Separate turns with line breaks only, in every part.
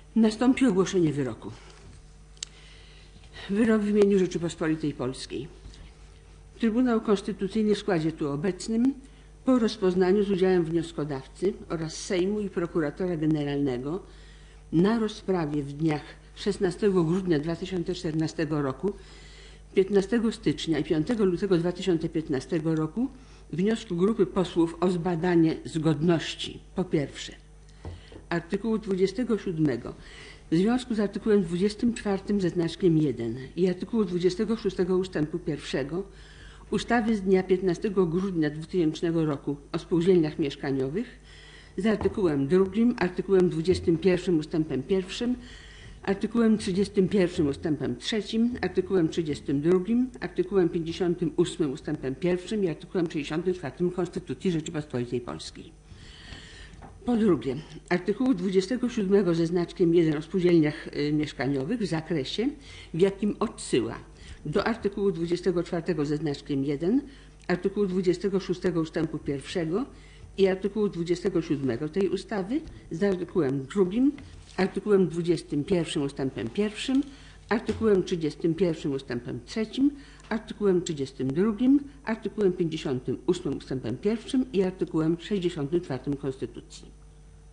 Nastąpi ogłoszenie wyroku. Wyrok w imieniu Rzeczypospolitej Polskiej. Trybunał Konstytucyjny w składzie tu obecnym po rozpoznaniu z udziałem wnioskodawcy oraz Sejmu i prokuratora generalnego na rozprawie w dniach 16 grudnia 2014 roku, 15 stycznia i 5 lutego 2015 roku wniosku grupy posłów o zbadanie zgodności po pierwsze artykułu 27 w związku z artykułem 24 ze znaczkiem 1 i artykułu 26 ustępu 1 ustawy z dnia 15 grudnia 2000 roku o spółdzielniach mieszkaniowych z artykułem 2, artykułem 21 ustępem 1, artykułem 31 ustępem 3, artykułem 32, artykułem 58 ustępem 1 i artykułem 64 Konstytucji Rzeczypospolitej Polskiej. Po drugie, artykułu 27 ze znaczkiem 1 o spółdzielniach mieszkaniowych w zakresie, w jakim odsyła do artykułu 24 ze znaczkiem 1, artykułu 26 ustępu 1 i artykułu 27 tej ustawy z artykułem 2, artykułem 21 ustępem 1, artykułem 31 ustępem 3, artykułem 32, artykułem 58 ustępem 1 i artykułem 64 Konstytucji.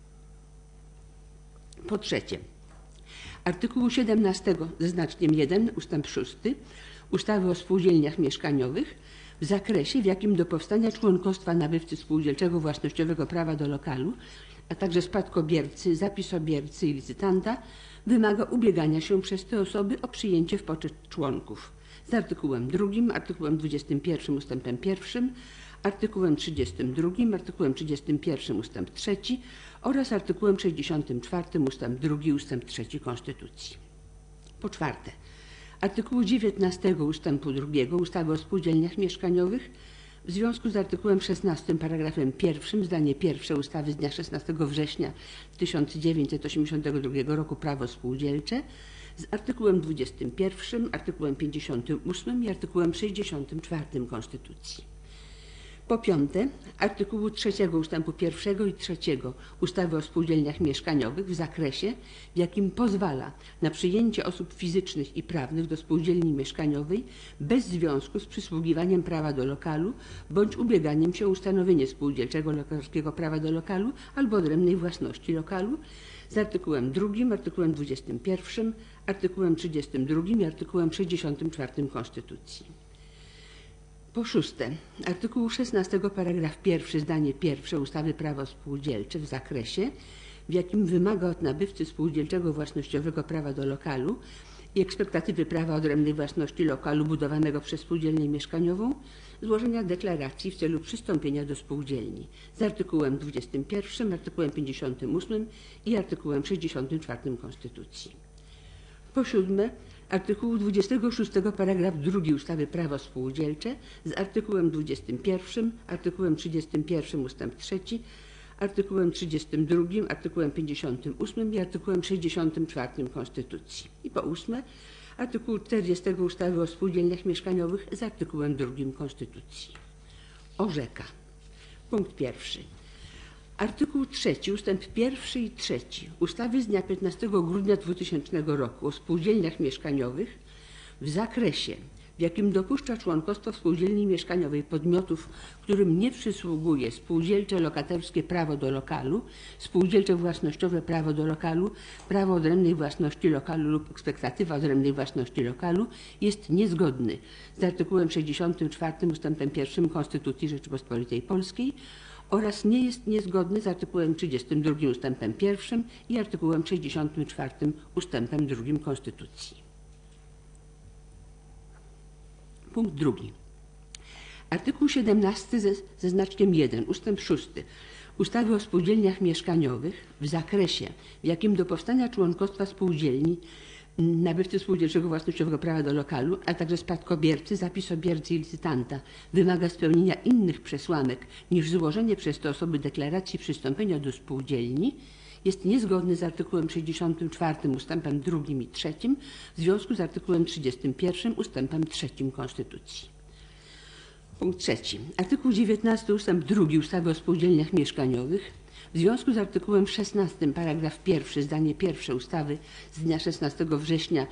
Po trzecie, artykułu 17 ze znaczkiem 1 ustęp 6 ustawy o spółdzielniach mieszkaniowych w zakresie, w jakim do powstania członkostwa nabywcy spółdzielczego własnościowego prawa do lokalu, a także spadkobiercy, zapisobiercy i licytanta wymaga ubiegania się przez te osoby o przyjęcie w poczet członków z artykułem 2, artykułem 21 ustępem 1, artykułem 32, artykułem 31 ustęp 3 oraz artykułem 64 ustęp 2 ustęp 3 Konstytucji. Po czwarte, artykułu 19 ustępu 2 ustawy o spółdzielniach mieszkaniowych w związku z artykułem 16 paragrafem 1 zdanie pierwsze ustawy z dnia 16 września 1982 roku Prawo spółdzielcze z artykułem 21, artykułem 58 i artykułem 64 Konstytucji. Po piąte, artykułu 3 ustępu 1 i 3 ustawy o spółdzielniach mieszkaniowych w zakresie, w jakim pozwala na przyjęcie osób fizycznych i prawnych do spółdzielni mieszkaniowej bez związku z przysługiwaniem prawa do lokalu bądź ubieganiem się o ustanowienie spółdzielczego lokatorskiego prawa do lokalu albo odrębnej własności lokalu z artykułem 2, artykułem 21, artykułem 32 i artykułem 64 Konstytucji. Po szóste, artykułu 16 paragraf 1 zdanie pierwsze ustawy Prawo spółdzielcze w zakresie, w jakim wymaga od nabywcy spółdzielczego własnościowego prawa do lokalu i ekspektatywy prawa odrębnej własności lokalu budowanego przez spółdzielnię mieszkaniową złożenia deklaracji w celu przystąpienia do spółdzielni z artykułem 21, artykułem 58 i artykułem 64 Konstytucji. Po siódme, artykułu 26 paragraf 2 ustawy Prawo spółdzielcze z artykułem 21, artykułem 31 ustęp 3, artykułem 32, artykułem 58 i artykułem 64 Konstytucji. I po ósme, artykułu 40 ustawy o spółdzielniach mieszkaniowych z artykułem 2 Konstytucji. Orzeka. Punkt pierwszy. Artykuł 3 ustęp 1 i 3 ustawy z dnia 15 grudnia 2000 roku o spółdzielniach mieszkaniowych w zakresie, w jakim dopuszcza członkostwo w spółdzielni mieszkaniowej podmiotów, którym nie przysługuje spółdzielcze lokatorskie prawo do lokalu, spółdzielcze własnościowe prawo do lokalu, prawo odrębnej własności lokalu lub ekspektatywa odrębnej własności lokalu, jest niezgodny z artykułem 64 ustępem 1 Konstytucji Rzeczypospolitej Polskiej oraz nie jest niezgodny z artykułem 32 ustępem 1 i artykułem 64 ustępem 2 Konstytucji. Punkt drugi. Artykuł 17 ze znaczkiem 1 ustęp 6 ustawy o spółdzielniach mieszkaniowych w zakresie, w jakim do powstania członkostwa spółdzielni nabywcy spółdzielczego własnościowego prawa do lokalu, a także spadkobiercy, zapisobiercy i licytanta wymaga spełnienia innych przesłanek niż złożenie przez te osoby deklaracji przystąpienia do spółdzielni, jest niezgodny z artykułem 64 ustępem 2 i 3 w związku z artykułem 31 ustępem 3 Konstytucji. Punkt trzeci. Artykuł 19 ustęp 2 ustawy o spółdzielniach mieszkaniowych W związku z artykułem 16 paragraf 1 zdanie pierwsze ustawy z dnia 16 września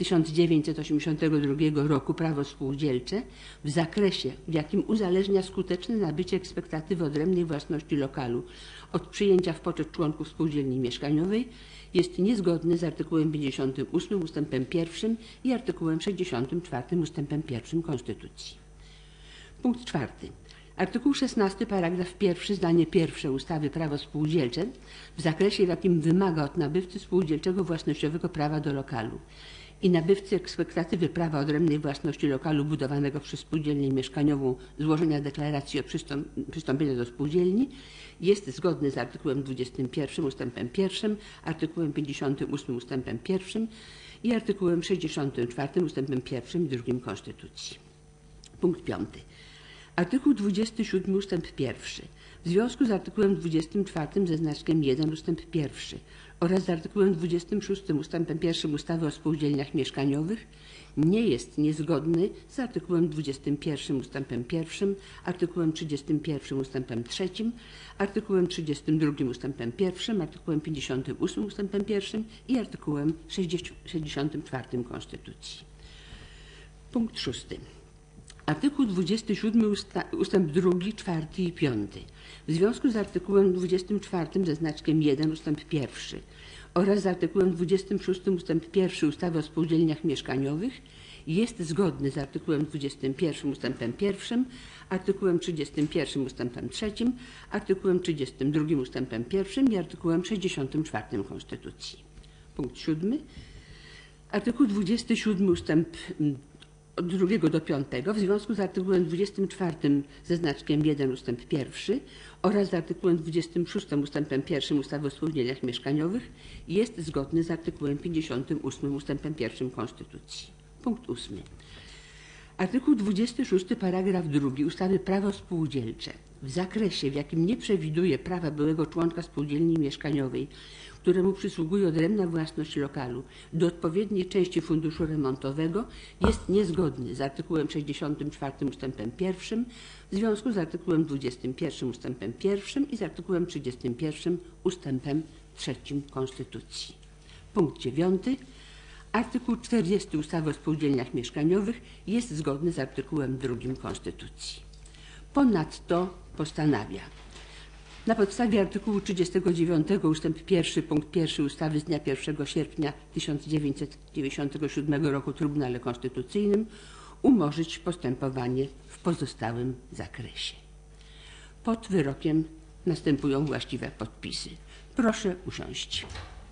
1982 roku Prawo spółdzielcze w zakresie, w jakim uzależnia skuteczne nabycie ekspektatywy odrębnej własności lokalu od przyjęcia w poczet członków spółdzielni mieszkaniowej, jest niezgodny z artykułem 58 ustępem 1 i artykułem 64 ustępem 1 Konstytucji. Punkt 4. Artykuł 16 paragraf 1 zdanie pierwsze ustawy Prawo spółdzielcze w zakresie, w jakim wymaga od nabywcy spółdzielczego własnościowego prawa do lokalu i nabywcy ekspektatywy prawa odrębnej własności lokalu budowanego przez spółdzielnię mieszkaniową złożenia deklaracji o przystąpieniu do spółdzielni, jest zgodny z artykułem 21 ustępem 1, artykułem 58 ustępem 1 i artykułem 64 ustępem 1 i 2 Konstytucji. Punkt 5. Artykuł 27 ustęp 1. W związku z artykułem 24 ze znaczkiem 1 ustęp 1 oraz z artykułem 26 ustępem 1 ustawy o spółdzielniach mieszkaniowych nie jest niezgodny z artykułem 21 ustępem 1, artykułem 31 ustępem 3, artykułem 32 ustępem 1, artykułem 58 ustępem 1 i artykułem 64 Konstytucji. Punkt 6. Artykuł 27 ustęp 2, 4 i 5. W związku z artykułem 24 ze znaczkiem 1 ustęp 1 oraz z artykułem 26 ustęp 1 ustawy o spółdzielniach mieszkaniowych jest zgodny z artykułem 21 ustępem 1, artykułem 31 ustępem 3, artykułem 32 ustępem 1 i artykułem 64 Konstytucji. Punkt 7. Artykuł 27 ustęp od 2 do 5 w związku z artykułem 24 ze znaczkiem 1 ustęp 1 oraz z artykułem 26 ustępem 1 ustawy o spółdzielniach mieszkaniowych jest zgodny z artykułem 58 ustępem 1 Konstytucji. Punkt 8. Artykuł 26 paragraf 2 ustawy Prawo spółdzielcze w zakresie, w jakim nie przewiduje prawa byłego członka spółdzielni mieszkaniowej, któremu przysługuje odrębna własność lokalu do odpowiedniej części funduszu remontowego, jest niezgodny z artykułem 64 ustępem 1 w związku z artykułem 21 ustępem 1 i z artykułem 31 ustępem 3 Konstytucji. Punkt 9. Artykuł 40 ustawy o spółdzielniach mieszkaniowych jest zgodny z artykułem 2 Konstytucji. Ponadto postanawia na podstawie artykułu 39 ustęp 1 punkt 1 ustawy z dnia 1 sierpnia 1997 roku o Trybunale Konstytucyjnym umorzyć postępowanie w pozostałym zakresie. Pod wyrokiem następują właściwe podpisy. Proszę usiąść.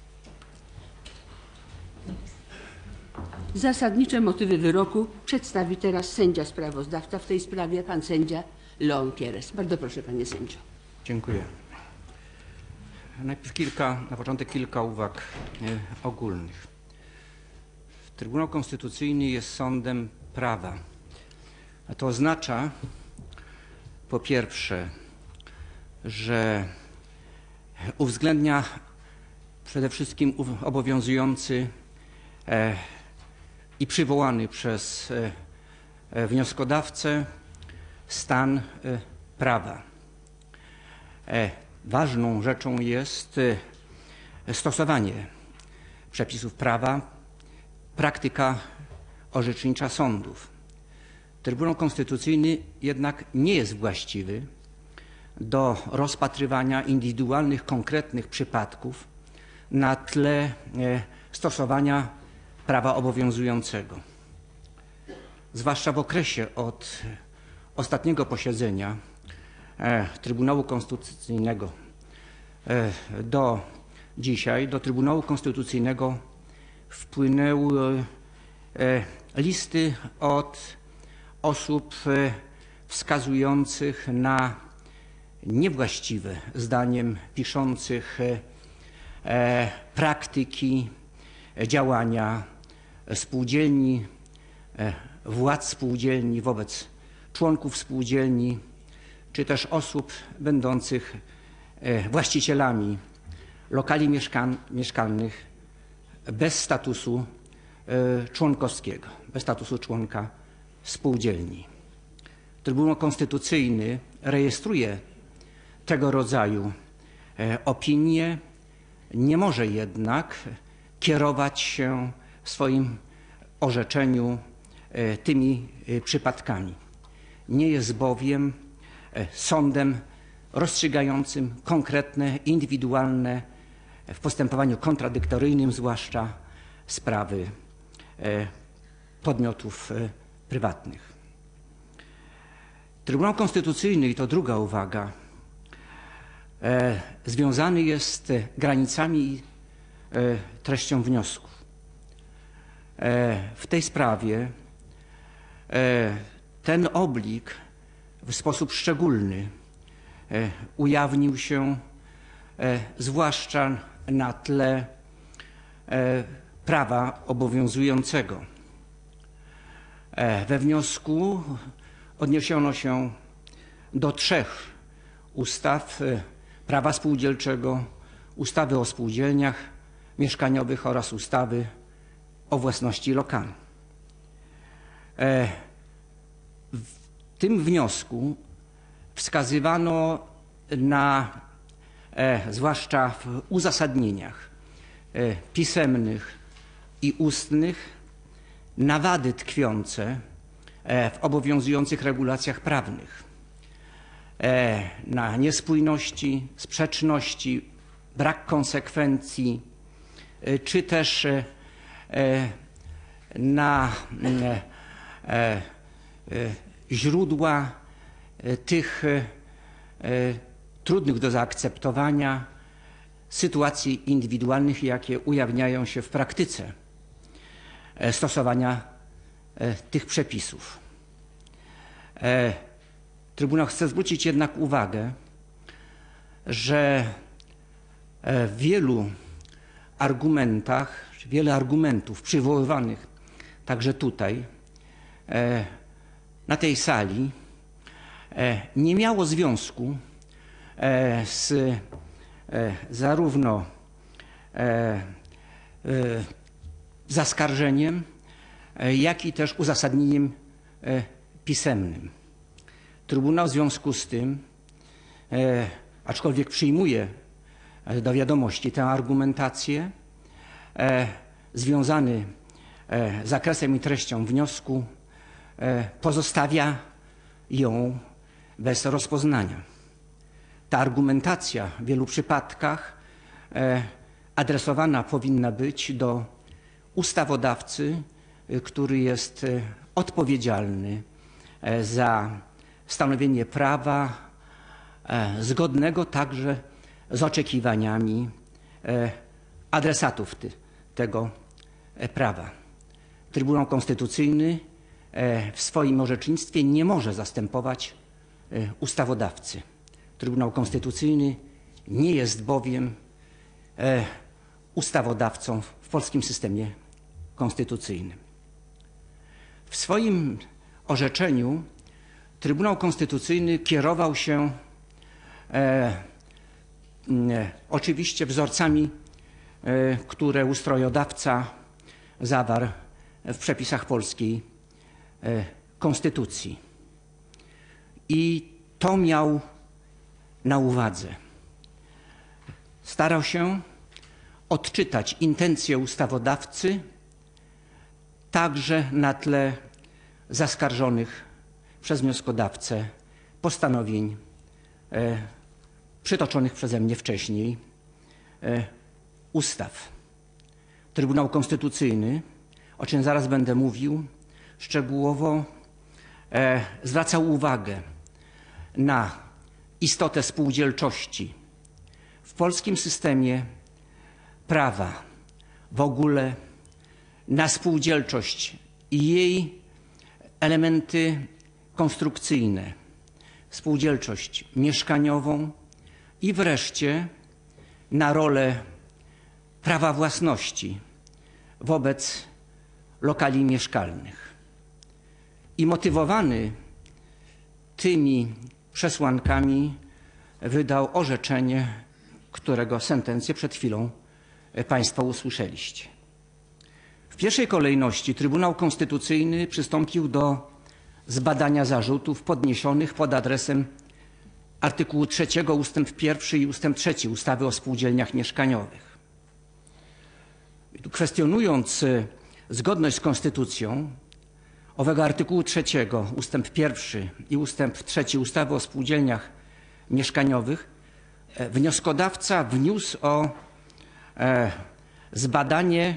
Zasadnicze motywy wyroku przedstawi teraz sędzia sprawozdawca w tej sprawie, pan sędzia Leon Kieres. Bardzo proszę, panie sędzio.
Dziękuję. Najpierw na początek kilka uwag ogólnych. Trybunał Konstytucyjny jest sądem prawa. A to oznacza po pierwsze, że uwzględnia przede wszystkim obowiązujący i przywołany przez wnioskodawcę stan prawa. Ważną rzeczą jest stosowanie przepisów prawa, praktyka orzecznicza sądów. Trybunał Konstytucyjny jednak nie jest właściwy do rozpatrywania indywidualnych, konkretnych przypadków na tle stosowania prawa obowiązującego. Zwłaszcza w okresie od ostatniego posiedzenia Trybunału Konstytucyjnego do dzisiaj do Trybunału Konstytucyjnego wpłynęły listy od osób wskazujących na niewłaściwe, zdaniem piszących, praktyki działania spółdzielni, władz spółdzielni wobec członków spółdzielni, czy też osób będących właścicielami lokali mieszkalnych bez statusu członkowskiego, bez statusu członka spółdzielni. Trybunał Konstytucyjny rejestruje tego rodzaju opinię, nie może jednak kierować się w swoim orzeczeniu tymi przypadkami. Nie jest bowiem sądem rozstrzygającym konkretne, indywidualne, w postępowaniu kontradyktoryjnym zwłaszcza, sprawy podmiotów prywatnych. Trybunał Konstytucyjny, i to druga uwaga, związany jest granicami i treścią wniosku. W tej sprawie ten oblig w sposób szczególny ujawnił się zwłaszcza na tle prawa obowiązującego. We wniosku odniesiono się do 3 ustaw: prawa spółdzielczego, ustawy o spółdzielniach mieszkaniowych oraz ustawy o własności lokalnej. W tym wniosku wskazywano na, zwłaszcza w uzasadnieniach pisemnych i ustnych, na wady tkwiące w obowiązujących regulacjach prawnych, na niespójności, sprzeczności, brak konsekwencji, czy też na źródła tych trudnych do zaakceptowania sytuacji indywidualnych, jakie ujawniają się w praktyce stosowania tych przepisów. Trybunał chce zwrócić jednak uwagę, że w wielu argumentach, wiele argumentów przywoływanych także tutaj, na tej sali, nie miało związku z zarówno zaskarżeniem, jak i też uzasadnieniem pisemnym. Trybunał w związku z tym, aczkolwiek przyjmuje do wiadomości tę argumentację, związany z zakresem i treścią wniosku, pozostawia ją bez rozpoznania. Ta argumentacja w wielu przypadkach adresowana powinna być do ustawodawcy, który jest odpowiedzialny za stanowienie prawa zgodnego także z oczekiwaniami adresatów tego prawa. Trybunał Konstytucyjny w swoim orzecznictwie nie może zastępować ustawodawcy. Trybunał Konstytucyjny nie jest bowiem ustawodawcą w polskim systemie konstytucyjnym. W swoim orzeczeniu Trybunał Konstytucyjny kierował się oczywiście wzorcami, które ustrojodawca zawarł w przepisach polskiej konstytucji. I to miał na uwadze. Starał się odczytać intencje ustawodawcy także na tle zaskarżonych przez wnioskodawcę postanowień przytoczonych przeze mnie wcześniej ustaw. Trybunał Konstytucyjny, o czym zaraz będę mówił, szczegółowo zwracał uwagę na istotę spółdzielczości w polskim systemie prawa, w ogóle na spółdzielczość i jej elementy konstrukcyjne, spółdzielczość mieszkaniową i wreszcie na rolę prawa własności wobec lokali mieszkalnych. I motywowany tymi przesłankami wydał orzeczenie, którego sentencję przed chwilą Państwo usłyszeliście. W pierwszej kolejności Trybunał Konstytucyjny przystąpił do zbadania zarzutów podniesionych pod adresem artykułu 3 ustęp 1 i ustęp 3 ustawy o spółdzielniach mieszkaniowych. I tu kwestionując zgodność z konstytucją owego artykułu 3 ustęp 1 i ustęp 3 ustawy o spółdzielniach mieszkaniowych, wnioskodawca wniósł o zbadanie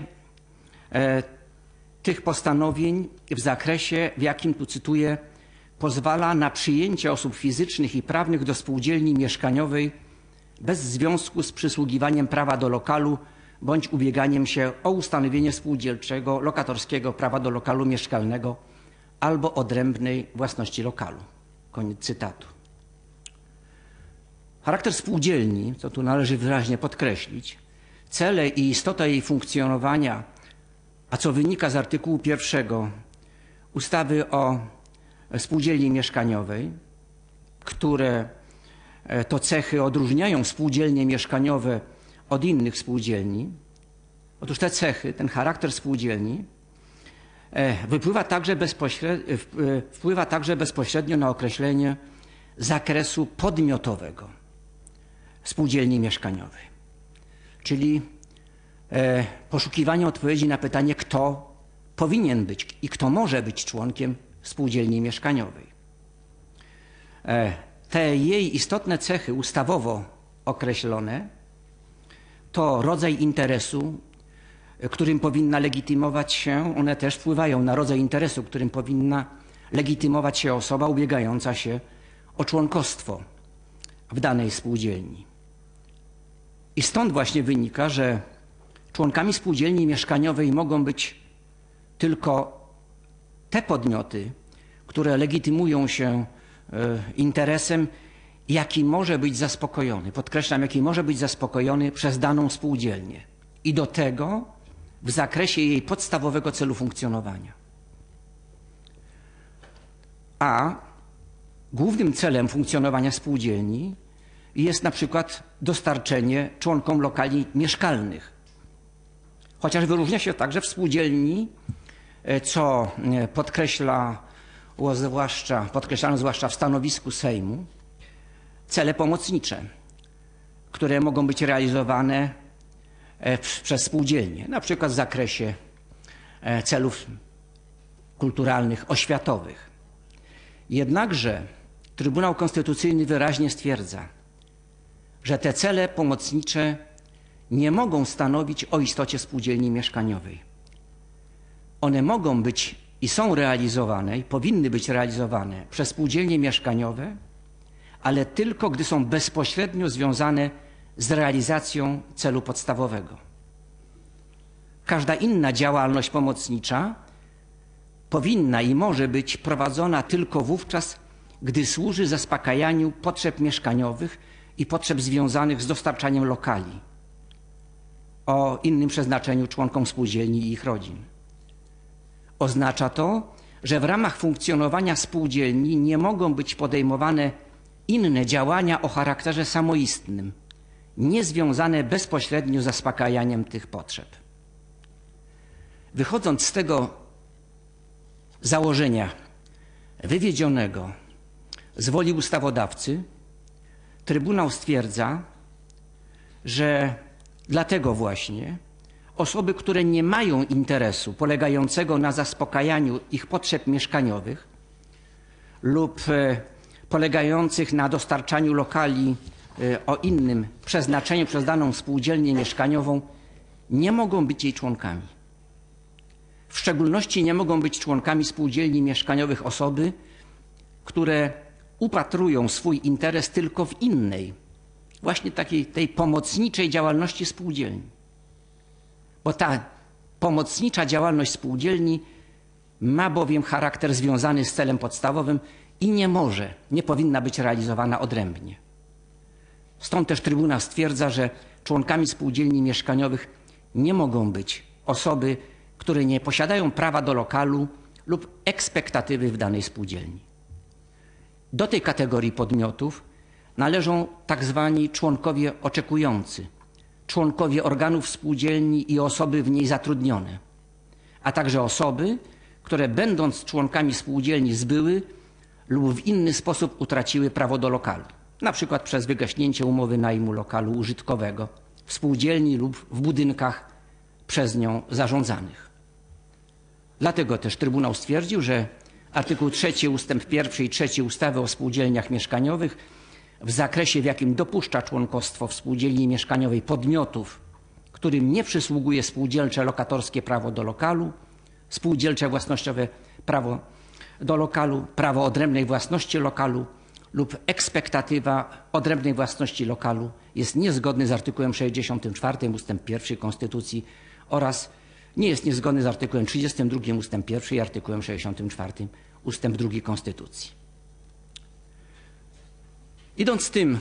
tych postanowień w zakresie, w jakim, tu cytuję, pozwala na przyjęcie osób fizycznych i prawnych do spółdzielni mieszkaniowej bez związku z przysługiwaniem prawa do lokalu bądź ubieganiem się o ustanowienie spółdzielczego, lokatorskiego prawa do lokalu mieszkalnego albo odrębnej własności lokalu. Koniec cytatu. Charakter spółdzielni, co tu należy wyraźnie podkreślić, cele i istota jej funkcjonowania, a co wynika z artykułu 1 ustawy o spółdzielni mieszkaniowej, które to cechy odróżniają spółdzielnie mieszkaniowe od innych spółdzielni. Otóż te cechy, ten charakter spółdzielni wpływa także bezpośrednio na określenie zakresu podmiotowego spółdzielni mieszkaniowej. Czyli poszukiwanie odpowiedzi na pytanie, kto powinien być i kto może być członkiem spółdzielni mieszkaniowej. Te jej istotne cechy ustawowo określone to rodzaj interesu, którym powinna legitymować się, one też wpływają na rodzaj interesu, którym powinna legitymować się osoba ubiegająca się o członkostwo w danej spółdzielni. I stąd właśnie wynika, że członkami spółdzielni mieszkaniowej mogą być tylko te podmioty, które legitymują się interesem, jaki może być zaspokojony, podkreślam, jaki może być zaspokojony przez daną spółdzielnię i do tego w zakresie jej podstawowego celu funkcjonowania. A głównym celem funkcjonowania spółdzielni jest na przykład dostarczenie członkom lokali mieszkalnych. Chociaż wyróżnia się także w spółdzielni, co podkreślano zwłaszcza w stanowisku Sejmu, cele pomocnicze, które mogą być realizowane przez spółdzielnie, na przykład w zakresie celów kulturalnych, oświatowych. Jednakże Trybunał Konstytucyjny wyraźnie stwierdza, że te cele pomocnicze nie mogą stanowić o istocie spółdzielni mieszkaniowej. One mogą być i są realizowane, i powinny być realizowane przez spółdzielnie mieszkaniowe, ale tylko gdy są bezpośrednio związane z realizacją celu podstawowego. Każda inna działalność pomocnicza powinna i może być prowadzona tylko wówczas, gdy służy zaspokajaniu potrzeb mieszkaniowych i potrzeb związanych z dostarczaniem lokali o innym przeznaczeniu członkom spółdzielni i ich rodzin. Oznacza to, że w ramach funkcjonowania spółdzielni nie mogą być podejmowane inne działania o charakterze samoistnym, niezwiązane bezpośrednio z zaspokajaniem tych potrzeb. Wychodząc z tego założenia wywiedzionego z woli ustawodawcy, Trybunał stwierdza, że dlatego właśnie osoby, które nie mają interesu polegającego na zaspokajaniu ich potrzeb mieszkaniowych lub polegających na dostarczaniu lokali o innym przeznaczeniu przez daną spółdzielnię mieszkaniową, nie mogą być jej członkami. W szczególności nie mogą być członkami spółdzielni mieszkaniowych osoby, które upatrują swój interes tylko w innej, właśnie takiej tej pomocniczej działalności spółdzielni. Bo ta pomocnicza działalność spółdzielni ma bowiem charakter związany z celem podstawowym i nie powinna być realizowana odrębnie. Stąd też Trybunał stwierdza, że członkami spółdzielni mieszkaniowych nie mogą być osoby, które nie posiadają prawa do lokalu lub ekspektatywy w danej spółdzielni. Do tej kategorii podmiotów należą tak zwani członkowie oczekujący, członkowie organów spółdzielni i osoby w niej zatrudnione, a także osoby, które będąc członkami spółdzielni zbyły lub w inny sposób utraciły prawo do lokalu. na przykład przez wygaśnięcie umowy najmu lokalu użytkowego w spółdzielni lub w budynkach przez nią zarządzanych. Dlatego też Trybunał stwierdził, że artykuł 3 ustęp 1 i 3 ustawy o spółdzielniach mieszkaniowych w zakresie, w jakim dopuszcza członkostwo w spółdzielni mieszkaniowej podmiotów, którym nie przysługuje spółdzielcze lokatorskie prawo do lokalu, spółdzielcze własnościowe prawo do lokalu, prawo odrębnej własności lokalu lub ekspektatywa odrębnej własności lokalu, jest niezgodny z artykułem 64 ustęp 1 Konstytucji oraz nie jest niezgodny z artykułem 32 ustęp 1 i artykułem 64 ustęp 2 Konstytucji. Idąc tym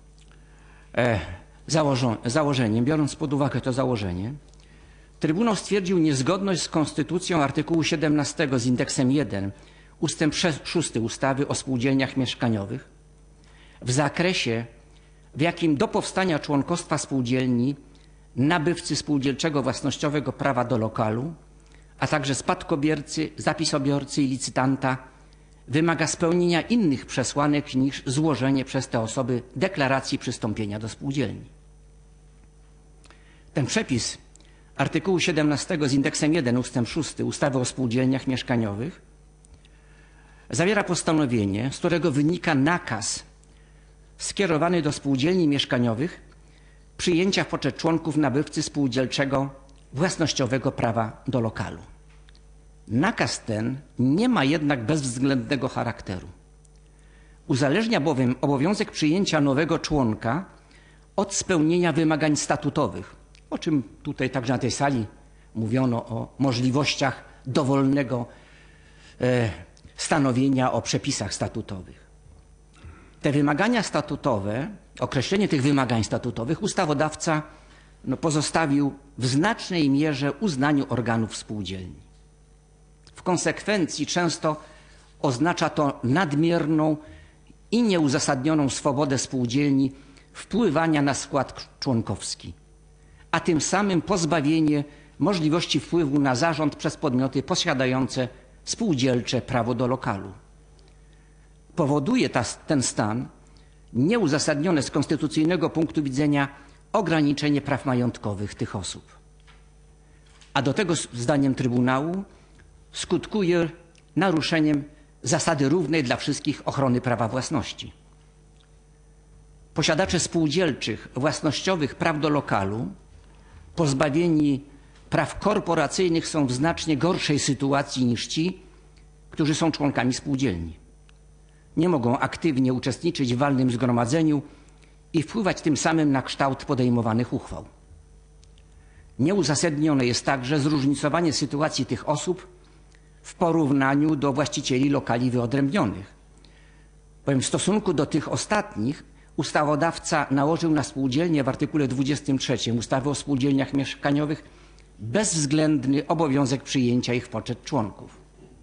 założeniem, biorąc pod uwagę to założenie, Trybunał stwierdził niezgodność z Konstytucją artykułu 17 z indeksem 1 ustęp 6 ustawy o spółdzielniach mieszkaniowych w zakresie, w jakim do powstania członkostwa spółdzielni nabywcy spółdzielczego własnościowego prawa do lokalu, a także spadkobiercy, zapisobiorcy i licytanta wymaga spełnienia innych przesłanek niż złożenie przez te osoby deklaracji przystąpienia do spółdzielni. Ten przepis artykułu 17 z indeksem 1 ustęp 6 ustawy o spółdzielniach mieszkaniowych zawiera postanowienie, z którego wynika nakaz skierowany do spółdzielni mieszkaniowych przyjęcia w poczet członków nabywcy spółdzielczego własnościowego prawa do lokalu. Nakaz ten nie ma jednak bezwzględnego charakteru. Uzależnia bowiem obowiązek przyjęcia nowego członka od spełnienia wymagań statutowych, o czym tutaj także na tej sali mówiono o możliwościach dowolnego stanowienia o przepisach statutowych. Te wymagania statutowe, określenie tych wymagań statutowych ustawodawca pozostawił w znacznej mierze uznaniu organów spółdzielni. W konsekwencji często oznacza to nadmierną i nieuzasadnioną swobodę spółdzielni wpływania na skład członkowski, a tym samym pozbawienie możliwości wpływu na zarząd przez podmioty posiadające spółdzielcze prawo do lokalu. Powoduje ten stan nieuzasadnione z konstytucyjnego punktu widzenia ograniczenie praw majątkowych tych osób. A do tego, zdaniem Trybunału, skutkuje naruszeniem zasady równej dla wszystkich ochrony prawa własności. Posiadacze spółdzielczych, własnościowych praw do lokalu, pozbawieni praw korporacyjnych, są w znacznie gorszej sytuacji niż ci, którzy są członkami spółdzielni. Nie mogą aktywnie uczestniczyć w walnym zgromadzeniu i wpływać tym samym na kształt podejmowanych uchwał. Nieuzasadnione jest także zróżnicowanie sytuacji tych osób w porównaniu do właścicieli lokali wyodrębnionych, bowiem w stosunku do tych ostatnich ustawodawca nałożył na spółdzielnie w artykule 23 ustawy o spółdzielniach mieszkaniowych bezwzględny obowiązek przyjęcia ich w poczet członków.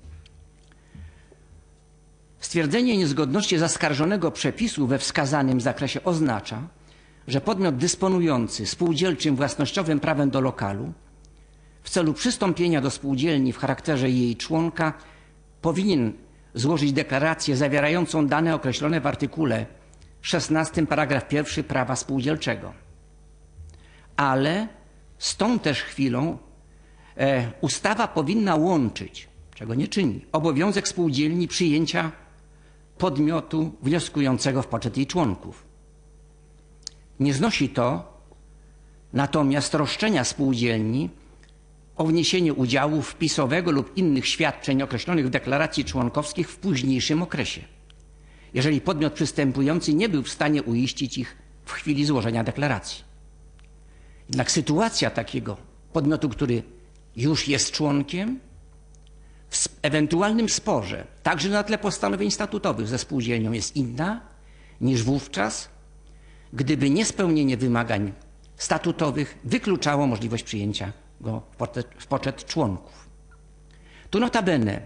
Stwierdzenie niezgodności zaskarżonego przepisu we wskazanym zakresie oznacza, że podmiot dysponujący spółdzielczym własnościowym prawem do lokalu w celu przystąpienia do spółdzielni w charakterze jej członka powinien złożyć deklarację zawierającą dane określone w artykule 16 paragraf 1 prawa spółdzielczego. Ale z tą też chwilą ustawa powinna łączyć, czego nie czyni, obowiązek spółdzielni przyjęcia podmiotu wnioskującego w poczet jej członków. Nie znosi to natomiast roszczenia spółdzielni o wniesienie udziału wpisowego lub innych świadczeń określonych w deklaracji członkowskich w późniejszym okresie, jeżeli podmiot przystępujący nie był w stanie uiścić ich w chwili złożenia deklaracji. Jednak sytuacja takiego podmiotu, który już jest członkiem, w ewentualnym sporze, także na tle postanowień statutowych ze spółdzielnią, jest inna niż wówczas, gdyby niespełnienie wymagań statutowych wykluczało możliwość przyjęcia go w poczet członków. Tu notabene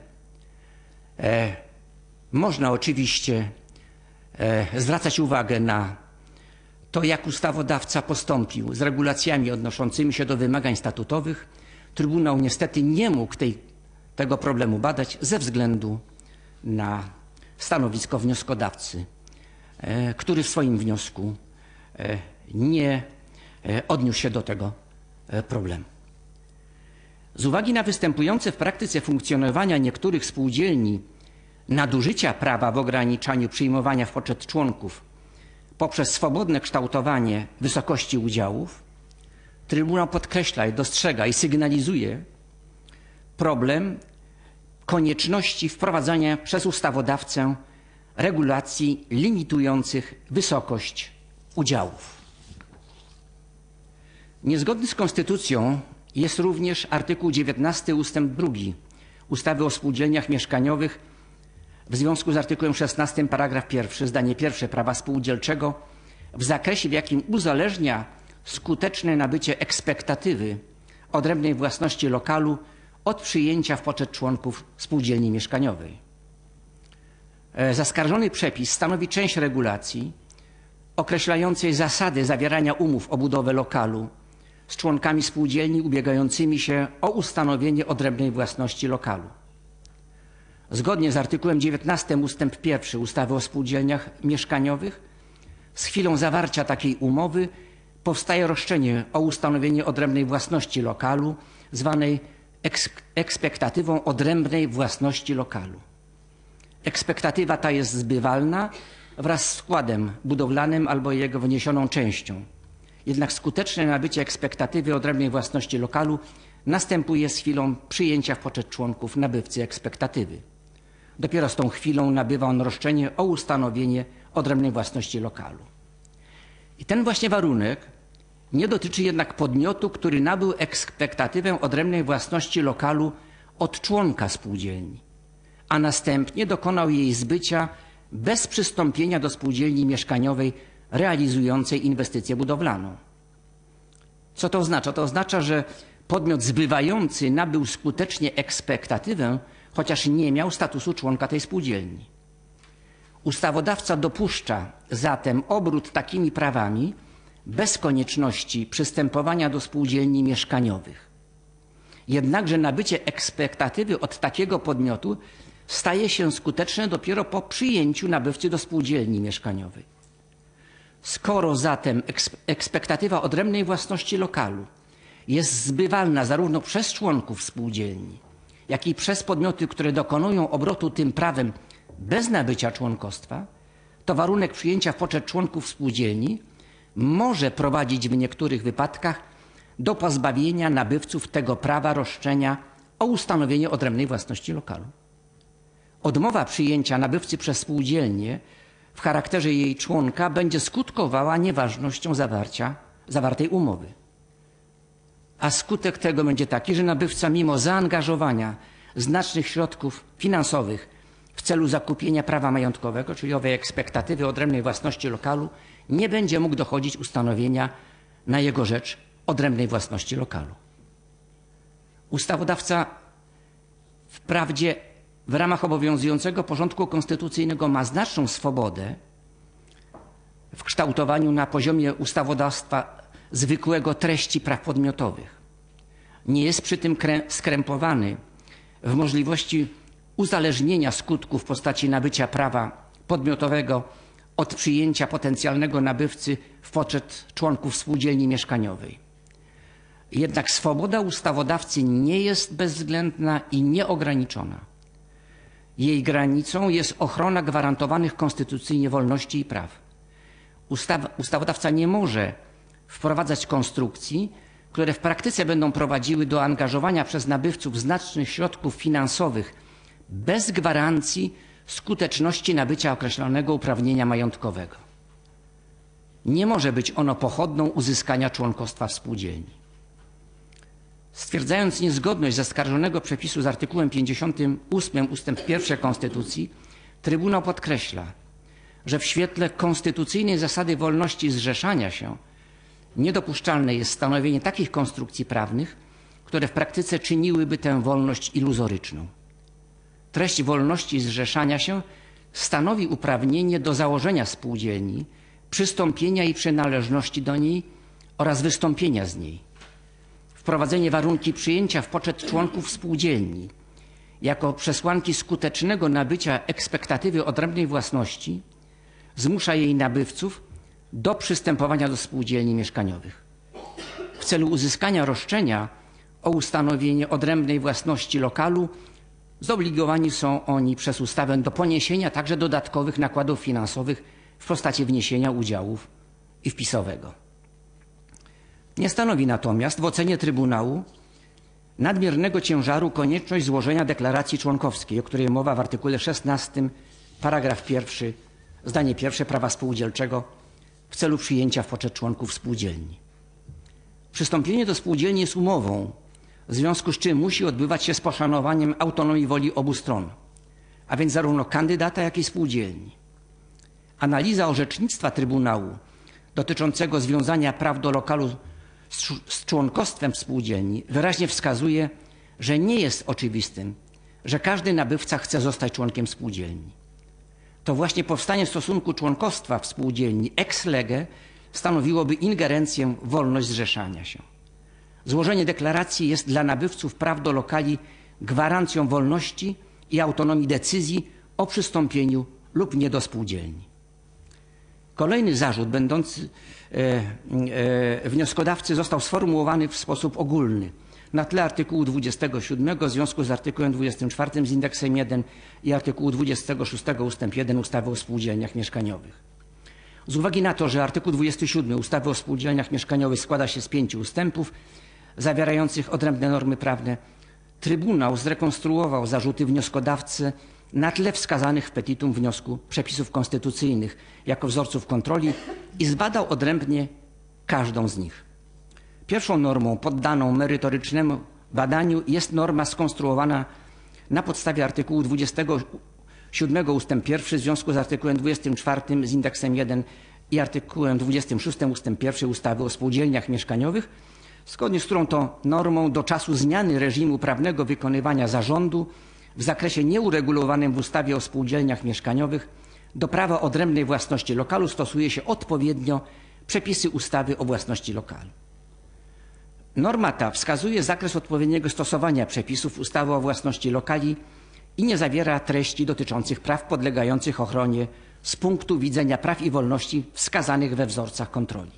można oczywiście zwracać uwagę na to, jak ustawodawca postąpił z regulacjami odnoszącymi się do wymagań statutowych. Trybunał niestety nie mógł tego problemu badać ze względu na stanowisko wnioskodawcy który w swoim wniosku nie odniósł się do tego problemu. Z uwagi na występujące w praktyce funkcjonowania niektórych spółdzielni nadużycia prawa w ograniczaniu przyjmowania w poczet członków poprzez swobodne kształtowanie wysokości udziałów, Trybunał podkreśla i dostrzega i sygnalizuje problem konieczności wprowadzania przez ustawodawcę regulacji limitujących wysokość udziałów. Niezgodny z Konstytucją jest również artykuł 19 ustęp 2 ustawy o spółdzielniach mieszkaniowych w związku z artykułem 16 paragraf 1 zdanie pierwsze prawa spółdzielczego w zakresie, w jakim uzależnia skuteczne nabycie ekspektatywy odrębnej własności lokalu od przyjęcia w poczet członków spółdzielni mieszkaniowej. Zaskarżony przepis stanowi część regulacji określającej zasady zawierania umów o budowę lokalu z członkami spółdzielni ubiegającymi się o ustanowienie odrębnej własności lokalu. Zgodnie z artykułem 19 ustęp 1 ustawy o spółdzielniach mieszkaniowych z chwilą zawarcia takiej umowy powstaje roszczenie o ustanowienie odrębnej własności lokalu zwanej ekspektatywą odrębnej własności lokalu. Ekspektatywa ta jest zbywalna wraz z składem budowlanym albo jego wniesioną częścią. Jednak skuteczne nabycie ekspektatywy odrębnej własności lokalu następuje z chwilą przyjęcia w poczet członków nabywcy ekspektatywy. Dopiero z tą chwilą nabywa on roszczenie o ustanowienie odrębnej własności lokalu. I ten właśnie warunek nie dotyczy jednak podmiotu, który nabył ekspektatywę odrębnej własności lokalu od członka spółdzielni, a następnie dokonał jej zbycia bez przystąpienia do spółdzielni mieszkaniowej realizującej inwestycję budowlaną. Co to oznacza? To oznacza, że podmiot zbywający nabył skutecznie ekspektatywę, chociaż nie miał statusu członka tej spółdzielni. Ustawodawca dopuszcza zatem obrót takimi prawami bez konieczności przystępowania do spółdzielni mieszkaniowych. Jednakże nabycie ekspektatywy od takiego podmiotu staje się skuteczne dopiero po przyjęciu nabywcy do spółdzielni mieszkaniowej. Skoro zatem ekspektatywa odrębnej własności lokalu jest zbywalna zarówno przez członków spółdzielni, jak i przez podmioty, które dokonują obrotu tym prawem bez nabycia członkostwa, to warunek przyjęcia w poczet członków spółdzielni może prowadzić w niektórych wypadkach do pozbawienia nabywców tego prawa roszczenia o ustanowienie odrębnej własności lokalu. Odmowa przyjęcia nabywcy przez spółdzielnię w charakterze jej członka będzie skutkowała nieważnością zawartej umowy. A skutek tego będzie taki, że nabywca mimo zaangażowania znacznych środków finansowych w celu zakupienia prawa majątkowego, czyli owej ekspektatywy odrębnej własności lokalu, nie będzie mógł dochodzić ustanowienia na jego rzecz odrębnej własności lokalu. Ustawodawca wprawdzie w ramach obowiązującego porządku konstytucyjnego ma znaczną swobodę w kształtowaniu na poziomie ustawodawstwa zwykłego treści praw podmiotowych. Nie jest przy tym skrępowany w możliwości uzależnienia skutków w postaci nabycia prawa podmiotowego od przyjęcia potencjalnego nabywcy w poczet członków spółdzielni mieszkaniowej. Jednak swoboda ustawodawcy nie jest bezwzględna i nieograniczona. Jej granicą jest ochrona gwarantowanych konstytucyjnie wolności i praw. Ustawodawca nie może wprowadzać konstrukcji, które w praktyce będą prowadziły do angażowania przez nabywców znacznych środków finansowych bez gwarancji skuteczności nabycia określonego uprawnienia majątkowego. Nie może być ono pochodną uzyskania członkostwa w spółdzielni. Stwierdzając niezgodność zaskarżonego przepisu z artykułem 58 ustęp 1 Konstytucji, Trybunał podkreśla, że w świetle konstytucyjnej zasady wolności zrzeszania się niedopuszczalne jest stanowienie takich konstrukcji prawnych, które w praktyce czyniłyby tę wolność iluzoryczną. Treść wolności zrzeszania się stanowi uprawnienie do założenia spółdzielni, przystąpienia i przynależności do niej oraz wystąpienia z niej. Wprowadzenie warunki przyjęcia w poczet członków spółdzielni jako przesłanki skutecznego nabycia ekspektatywy odrębnej własności zmusza jej nabywców do przystępowania do spółdzielni mieszkaniowych. W celu uzyskania roszczenia o ustanowienie odrębnej własności lokalu zobligowani są oni przez ustawę do poniesienia także dodatkowych nakładów finansowych w postaci wniesienia udziałów i wpisowego. Nie stanowi natomiast w ocenie Trybunału nadmiernego ciężaru konieczność złożenia deklaracji członkowskiej, o której mowa w artykule 16, paragraf 1, zdanie pierwsze prawa spółdzielczego w celu przyjęcia w poczet członków spółdzielni. Przystąpienie do spółdzielni jest umową, w związku z czym musi odbywać się z poszanowaniem autonomii woli obu stron, a więc zarówno kandydata, jak i spółdzielni. Analiza orzecznictwa Trybunału dotyczącego związania praw do lokalu z członkostwem w spółdzielni wyraźnie wskazuje, że nie jest oczywistym, że każdy nabywca chce zostać członkiem spółdzielni. To właśnie powstanie stosunku członkostwa w spółdzielni ex lege stanowiłoby ingerencję w wolność zrzeszania się. Złożenie deklaracji jest dla nabywców praw do lokali gwarancją wolności i autonomii decyzji o przystąpieniu lub nie do spółdzielni. Kolejny zarzut będący wnioskodawcy został sformułowany w sposób ogólny na tle artykułu 27 w związku z artykułem 24 z indeksem 1 i artykułu 26 ust. 1 ustawy o spółdzielniach mieszkaniowych. Z uwagi na to, że artykuł 27 ustawy o spółdzielniach mieszkaniowych składa się z 5 ustępów zawierających odrębne normy prawne, Trybunał zrekonstruował zarzuty wnioskodawcy na tle wskazanych w petitum wniosku przepisów konstytucyjnych jako wzorców kontroli i zbadał odrębnie każdą z nich. Pierwszą normą poddaną merytorycznemu badaniu jest norma skonstruowana na podstawie artykułu 27 ust. 1 w związku z artykułem 24 z indeksem 1 i artykułem 26 ust. 1 ustawy o spółdzielniach mieszkaniowych, zgodnie z którą to normą do czasu zmiany reżimu prawnego wykonywania zarządu w zakresie nieuregulowanym w ustawie o spółdzielniach mieszkaniowych do prawa odrębnej własności lokalu stosuje się odpowiednio przepisy ustawy o własności lokalu. Norma ta wskazuje zakres odpowiedniego stosowania przepisów ustawy o własności lokali i nie zawiera treści dotyczących praw podlegających ochronie z punktu widzenia praw i wolności wskazanych we wzorcach kontroli.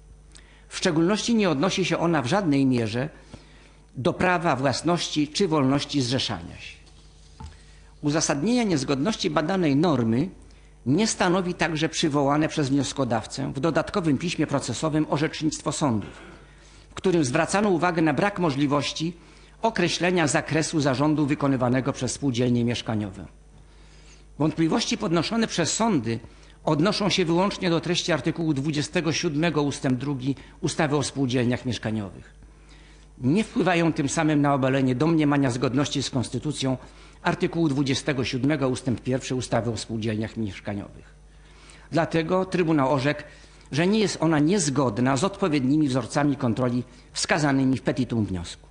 W szczególności nie odnosi się ona w żadnej mierze do prawa własności czy wolności zrzeszania się. Uzasadnienia niezgodności badanej normy nie stanowi także przywołane przez wnioskodawcę w dodatkowym piśmie procesowym orzecznictwo sądów, w którym zwracano uwagę na brak możliwości określenia zakresu zarządu wykonywanego przez spółdzielnie mieszkaniowe. Wątpliwości podnoszone przez sądy odnoszą się wyłącznie do treści artykułu 27 ust. 2 ustawy o spółdzielniach mieszkaniowych. Nie wpływają tym samym na obalenie domniemania zgodności z konstytucją artykułu 27 ust. 1 ustawy o spółdzielniach mieszkaniowych. Dlatego Trybunał orzekł, że nie jest ona niezgodna z odpowiednimi wzorcami kontroli wskazanymi w petitum wniosku.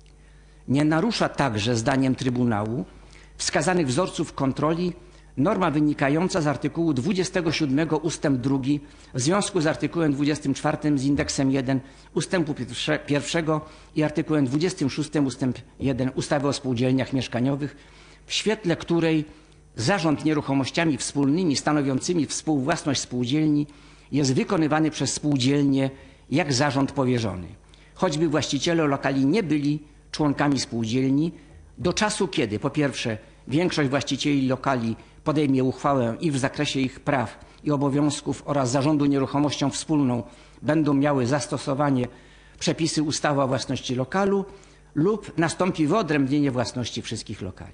Nie narusza także, zdaniem Trybunału, wskazanych wzorców kontroli norma wynikająca z artykułu 27 ust. 2 w związku z artykułem 24 z indeksem 1 ustępu 1 i artykułem 26 ust. 1 ustawy o spółdzielniach mieszkaniowych, w świetle której zarząd nieruchomościami wspólnymi stanowiącymi współwłasność spółdzielni jest wykonywany przez spółdzielnię jak zarząd powierzony, choćby właściciele lokali nie byli członkami spółdzielni, do czasu kiedy po pierwsze większość właścicieli lokali podejmie uchwałę i w zakresie ich praw i obowiązków oraz zarządu nieruchomością wspólną będą miały zastosowanie przepisy ustawy o własności lokalu lub nastąpi wyodrębnienie własności wszystkich lokali.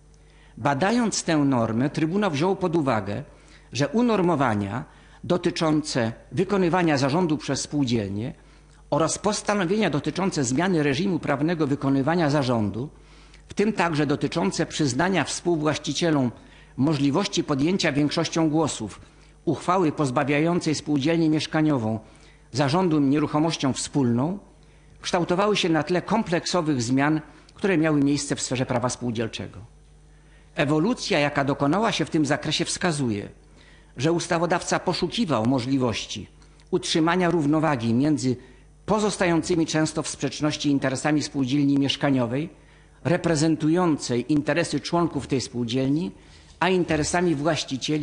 Badając tę normę, Trybunał wziął pod uwagę, że unormowania dotyczące wykonywania zarządu przez spółdzielnie oraz postanowienia dotyczące zmiany reżimu prawnego wykonywania zarządu, w tym także dotyczące przyznania współwłaścicielom możliwości podjęcia większością głosów uchwały pozbawiającej spółdzielnię mieszkaniową zarządu nieruchomością wspólną, kształtowały się na tle kompleksowych zmian, które miały miejsce w sferze prawa spółdzielczego. Ewolucja, jaka dokonała się w tym zakresie, wskazuje, że ustawodawca poszukiwał możliwości utrzymania równowagi między pozostającymi często w sprzeczności interesami spółdzielni mieszkaniowej, reprezentującej interesy członków tej spółdzielni, a interesami właścicieli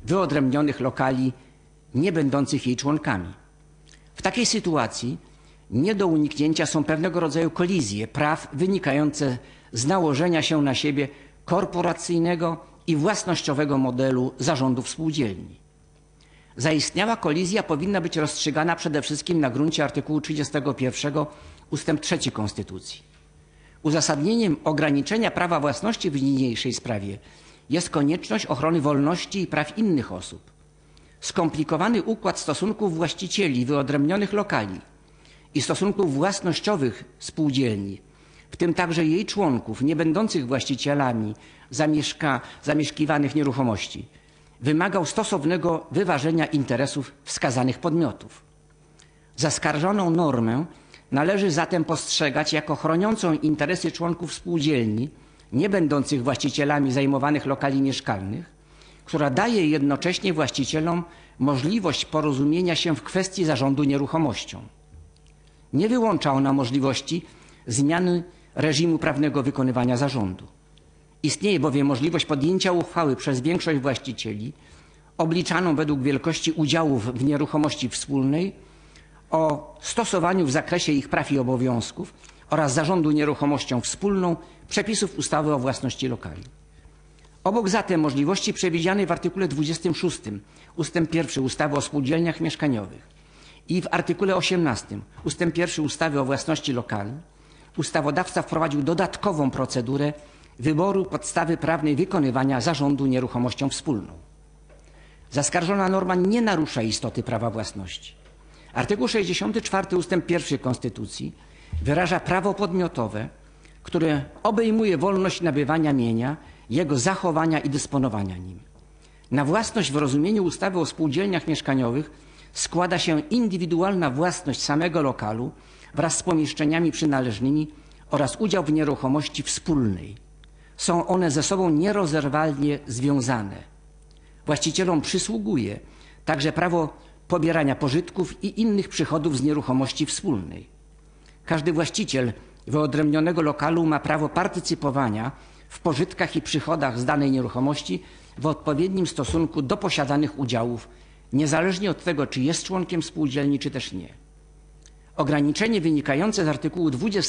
wyodrębnionych lokali nie będących jej członkami. W takiej sytuacji nie do uniknięcia są pewnego rodzaju kolizje praw wynikające z nałożenia się na siebie korporacyjnego i własnościowego modelu zarządów spółdzielni. Zaistniała kolizja powinna być rozstrzygana przede wszystkim na gruncie artykułu 31 ustęp 3 Konstytucji. Uzasadnieniem ograniczenia prawa własności w niniejszej sprawie jest konieczność ochrony wolności i praw innych osób. Skomplikowany układ stosunków właścicieli wyodrębnionych lokali i stosunków własnościowych spółdzielni, w tym także jej członków nie będących właścicielami zamieszkiwanych nieruchomości, wymagał stosownego wyważenia interesów wskazanych podmiotów. Zaskarżoną normę należy zatem postrzegać jako chroniącą interesy członków spółdzielni nie będących właścicielami zajmowanych lokali mieszkalnych, która daje jednocześnie właścicielom możliwość porozumienia się w kwestii zarządu nieruchomością. Nie wyłącza ona możliwości zmiany reżimu prawnego wykonywania zarządu. Istnieje bowiem możliwość podjęcia uchwały przez większość właścicieli obliczaną według wielkości udziałów w nieruchomości wspólnej o stosowaniu w zakresie ich praw i obowiązków oraz zarządu nieruchomością wspólną przepisów ustawy o własności lokali. Obok zatem możliwości przewidzianej w artykule 26 ustęp 1 ustawy o spółdzielniach mieszkaniowych i w artykule 18 ustęp 1 ustawy o własności lokali ustawodawca wprowadził dodatkową procedurę wyboru podstawy prawnej wykonywania zarządu nieruchomością wspólną. Zaskarżona norma nie narusza istoty prawa własności. Artykuł 64 ustęp 1 Konstytucji wyraża prawo podmiotowe, które obejmuje wolność nabywania mienia, jego zachowania i dysponowania nim. Na własność w rozumieniu ustawy o spółdzielniach mieszkaniowych składa się indywidualna własność samego lokalu wraz z pomieszczeniami przynależnymi oraz udział w nieruchomości wspólnej. Są one ze sobą nierozerwalnie związane. Właścicielom przysługuje także prawo pobierania pożytków i innych przychodów z nieruchomości wspólnej. Każdy właściciel wyodrębnionego lokalu ma prawo partycypowania w pożytkach i przychodach z danej nieruchomości w odpowiednim stosunku do posiadanych udziałów, niezależnie od tego, czy jest członkiem spółdzielni, czy też nie. Ograniczenie wynikające z artykułu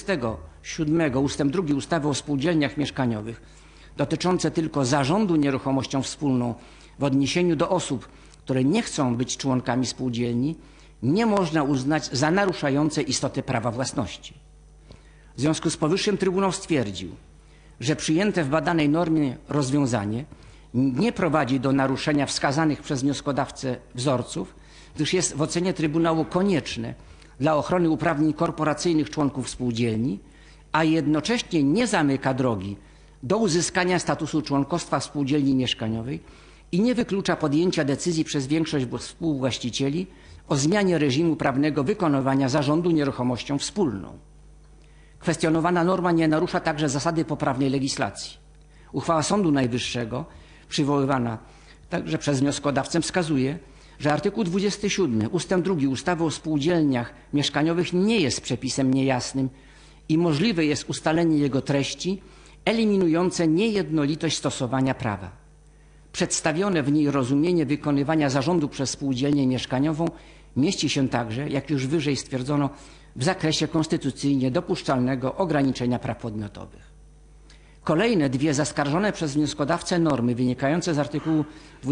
27 ustęp 2 ustawy o spółdzielniach mieszkaniowych, dotyczące tylko zarządu nieruchomością wspólną w odniesieniu do osób, które nie chcą być członkami spółdzielni, nie można uznać za naruszające istotę prawa własności. W związku z powyższym Trybunał stwierdził, że przyjęte w badanej normie rozwiązanie nie prowadzi do naruszenia wskazanych przez wnioskodawcę wzorców, gdyż jest w ocenie Trybunału konieczne dla ochrony uprawnień korporacyjnych członków spółdzielni, a jednocześnie nie zamyka drogi do uzyskania statusu członkostwa w spółdzielni mieszkaniowej i nie wyklucza podjęcia decyzji przez większość współwłaścicieli o zmianie reżimu prawnego wykonywania zarządu nieruchomością wspólną. Kwestionowana norma nie narusza także zasady poprawnej legislacji. Uchwała Sądu Najwyższego, przywoływana także przez wnioskodawcę, wskazuje, że artykuł 27 ustęp 2 ustawy o spółdzielniach mieszkaniowych nie jest przepisem niejasnym i możliwe jest ustalenie jego treści eliminujące niejednolitość stosowania prawa. Przedstawione w niej rozumienie wykonywania zarządu przez spółdzielnię mieszkaniową mieści się także, jak już wyżej stwierdzono, w zakresie konstytucyjnie dopuszczalnego ograniczenia praw podmiotowych. Kolejne dwie zaskarżone przez wnioskodawcę normy wynikające z artykułu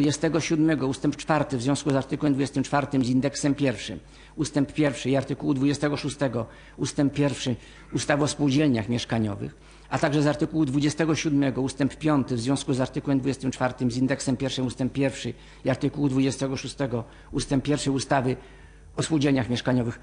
27 ustęp 4 w związku z artykułem 24 z indeksem 1 ustęp 1 i artykułu 26 ustęp 1 ustawy o spółdzielniach mieszkaniowych, a także z artykułu 27 ustęp 5 w związku z artykułem 24 z indeksem 1 ustęp 1 i artykułu 26 ustęp 1 ustawy o spółdzielniach mieszkaniowych.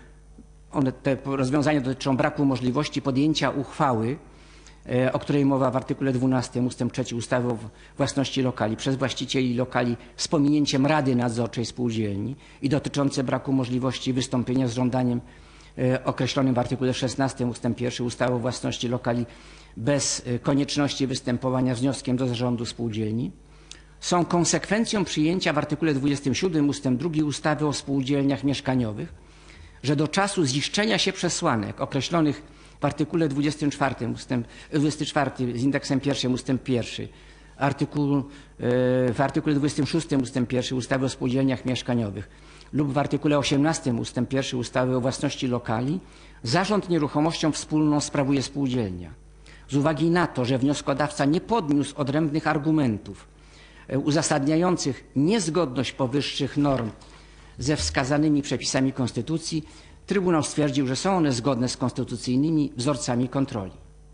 Te rozwiązania dotyczą braku możliwości podjęcia uchwały, o której mowa w artykule 12 ustęp 3 ustawy o własności lokali przez właścicieli lokali z pominięciem Rady Nadzorczej spółdzielni i dotyczące braku możliwości wystąpienia z żądaniem określonym w artykule 16 ustęp 1 ustawy o własności lokali bez konieczności występowania z wnioskiem do zarządu spółdzielni, są konsekwencją przyjęcia w artykule 27 ustęp 2 ustawy o spółdzielniach mieszkaniowych, że do czasu ziszczenia się przesłanek określonych w artykule 24 z indeksem 1 ustęp 1 w artykule 26 ust. 1 ustawy o spółdzielniach mieszkaniowych lub w artykule 18 ust. 1 ustawy o własności lokali zarząd nieruchomością wspólną sprawuje spółdzielnia. Z uwagi na to, że wnioskodawca nie podniósł odrębnych argumentów uzasadniających niezgodność powyższych norm ze wskazanymi przepisami Konstytucji, Trybunał stwierdził, że są one zgodne z konstytucyjnymi wzorcami kontroli.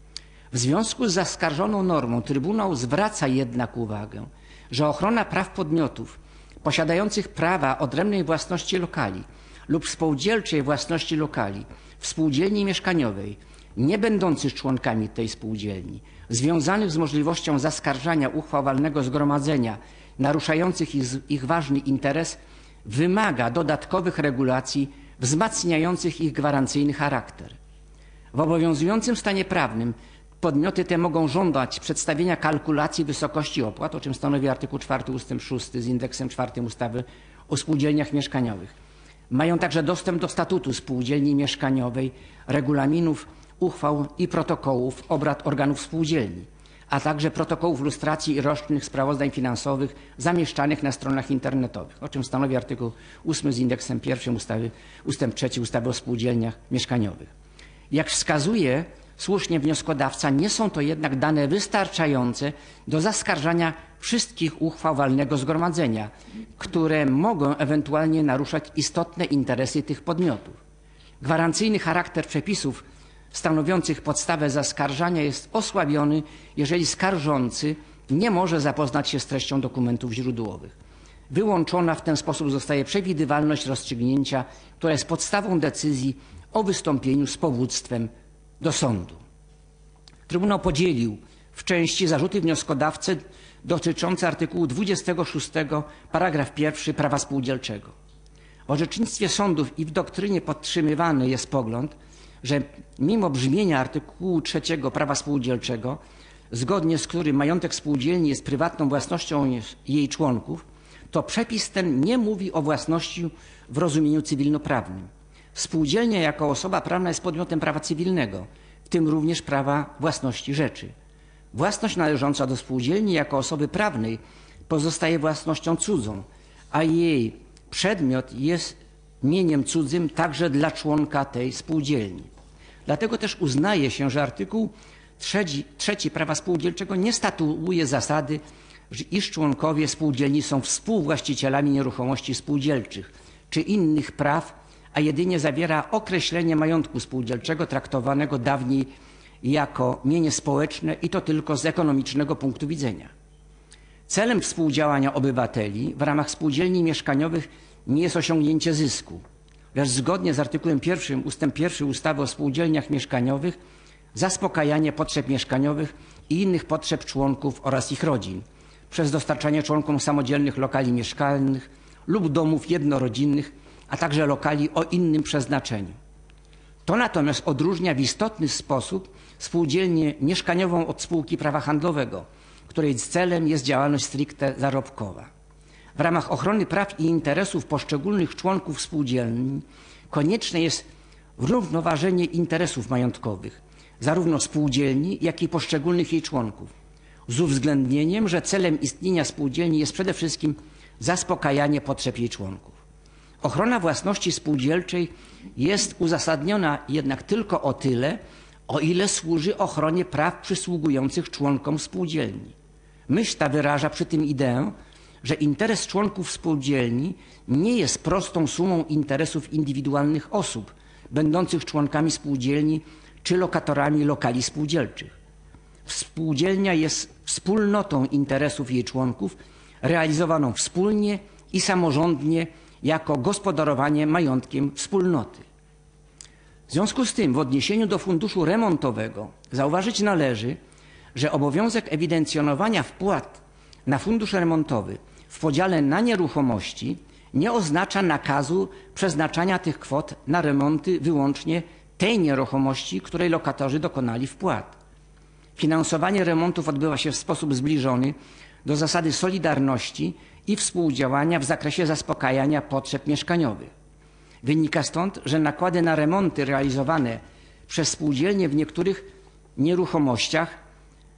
W związku z zaskarżoną normą Trybunał zwraca jednak uwagę, że ochrona praw podmiotów posiadających prawa odrębnej własności lokali lub spółdzielczej własności lokali w spółdzielni mieszkaniowej, nie będących członkami tej spółdzielni, związanych z możliwością zaskarżania uchwał walnego zgromadzenia naruszających ich ważny interes, wymaga dodatkowych regulacji wzmacniających ich gwarancyjny charakter. W obowiązującym stanie prawnym podmioty te mogą żądać przedstawienia kalkulacji wysokości opłat, o czym stanowi artykuł 4 ust. 6 z indeksem 4 ustawy o spółdzielniach mieszkaniowych. Mają także dostęp do statutu spółdzielni mieszkaniowej, regulaminów, uchwał i protokołów obrad organów spółdzielni, a także protokołów lustracji i rocznych sprawozdań finansowych zamieszczanych na stronach internetowych, o czym stanowi artykuł 8 z indeksem 1 ustawy, ust. 3 ustawy o spółdzielniach mieszkaniowych. Jak wskazuje słusznie wnioskodawca, nie są to jednak dane wystarczające do zaskarżania wszystkich uchwał walnego zgromadzenia, które mogą ewentualnie naruszać istotne interesy tych podmiotów. Gwarancyjny charakter przepisów stanowiących podstawę zaskarżania jest osłabiony, jeżeli skarżący nie może zapoznać się z treścią dokumentów źródłowych. Wyłączona w ten sposób zostaje przewidywalność rozstrzygnięcia, która jest podstawą decyzji o wystąpieniu z powództwem do sądu. Trybunał podzielił w części zarzuty wnioskodawcy dotyczące artykułu 26 paragraf 1 prawa spółdzielczego. W orzecznictwie sądów i w doktrynie podtrzymywany jest pogląd, że mimo brzmienia artykułu 3 prawa spółdzielczego, zgodnie z którym majątek spółdzielni jest prywatną własnością jej członków, to przepis ten nie mówi o własności w rozumieniu cywilnoprawnym. Spółdzielnia jako osoba prawna jest podmiotem prawa cywilnego, w tym również prawa własności rzeczy. Własność należąca do spółdzielni jako osoby prawnej pozostaje własnością cudzą, a jej przedmiot jest mieniem cudzym także dla członka tej spółdzielni. Dlatego też uznaje się, że artykuł 3 prawa spółdzielczego nie statuuje zasady, iż członkowie spółdzielni są współwłaścicielami nieruchomości spółdzielczych czy innych praw, a jedynie zawiera określenie majątku spółdzielczego traktowanego dawniej jako mienie społeczne i to tylko z ekonomicznego punktu widzenia. Celem współdziałania obywateli w ramach spółdzielni mieszkaniowych nie jest osiągnięcie zysku, lecz zgodnie z artykułem 1 ust. 1 ustawy o spółdzielniach mieszkaniowych zaspokajanie potrzeb mieszkaniowych i innych potrzeb członków oraz ich rodzin przez dostarczanie członkom samodzielnych lokali mieszkalnych lub domów jednorodzinnych, a także lokali o innym przeznaczeniu. To natomiast odróżnia w istotny sposób spółdzielnię mieszkaniową od spółki prawa handlowego, której celem jest działalność stricte zarobkowa. W ramach ochrony praw i interesów poszczególnych członków spółdzielni konieczne jest równoważenie interesów majątkowych, zarówno spółdzielni, jak i poszczególnych jej członków, z uwzględnieniem, że celem istnienia spółdzielni jest przede wszystkim zaspokajanie potrzeb jej członków. Ochrona własności spółdzielczej jest uzasadniona jednak tylko o tyle, o ile służy ochronie praw przysługujących członkom spółdzielni. Myśl ta wyraża przy tym ideę, że interes członków spółdzielni nie jest prostą sumą interesów indywidualnych osób będących członkami spółdzielni czy lokatorami lokali spółdzielczych. Spółdzielnia jest wspólnotą interesów jej członków realizowaną wspólnie i samorządnie jako gospodarowanie majątkiem wspólnoty. W związku z tym w odniesieniu do funduszu remontowego zauważyć należy, że obowiązek ewidencjonowania wpłat na fundusz remontowy w podziale na nieruchomości nie oznacza nakazu przeznaczania tych kwot na remonty wyłącznie tej nieruchomości, której lokatorzy dokonali wpłat. Finansowanie remontów odbywa się w sposób zbliżony do zasady solidarności i współdziałania w zakresie zaspokajania potrzeb mieszkaniowych. Wynika stąd, że nakłady na remonty realizowane przez spółdzielnie w niektórych nieruchomościach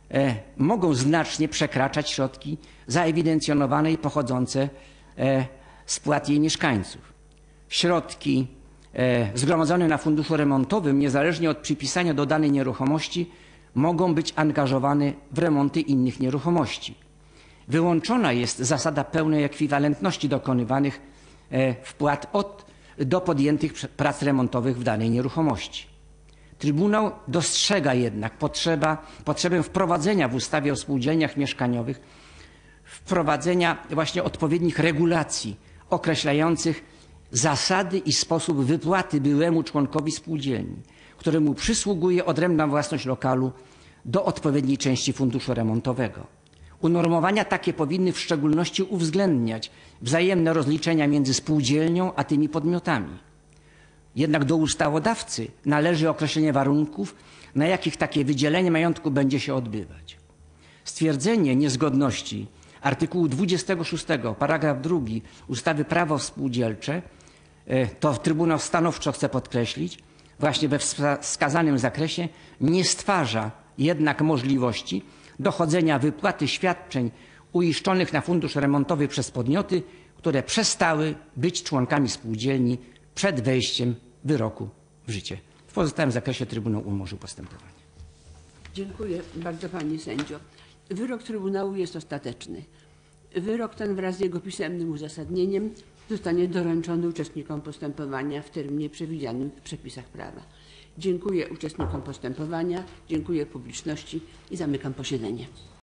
mogą znacznie przekraczać środki zaewidencjonowane i pochodzące z płat jej mieszkańców. Środki zgromadzone na funduszu remontowym, niezależnie od przypisania do danej nieruchomości, mogą być angażowane w remonty innych nieruchomości. Wyłączona jest zasada pełnej ekwiwalentności dokonywanych wpłat do podjętych prac remontowych w danej nieruchomości. Trybunał dostrzega jednak potrzebę wprowadzenia w ustawie o spółdzielniach mieszkaniowych właśnie odpowiednich regulacji określających zasady i sposób wypłaty byłemu członkowi spółdzielni, któremu przysługuje odrębna własność lokalu, do odpowiedniej części funduszu remontowego. Unormowania takie powinny w szczególności uwzględniać wzajemne rozliczenia między spółdzielnią a tymi podmiotami. Jednak do ustawodawcy należy określenie warunków, na jakich takie wydzielenie majątku będzie się odbywać. Stwierdzenie niezgodności artykułu 26 paragraf 2 ustawy Prawo spółdzielcze, to Trybunał stanowczo chce podkreślić, właśnie we wskazanym zakresie nie stwarza jednak możliwości dochodzenia wypłaty świadczeń uiszczonych na fundusz remontowy przez podmioty, które przestały być członkami spółdzielni przed wejściem wyroku w życie. W pozostałym zakresie Trybunał umorzył postępowanie.
Dziękuję bardzo pani sędzio. Wyrok Trybunału jest ostateczny. Wyrok ten wraz z jego pisemnym uzasadnieniem zostanie doręczony uczestnikom postępowania w terminie przewidzianym w przepisach prawa. Dziękuję uczestnikom postępowania, dziękuję publiczności i zamykam posiedzenie.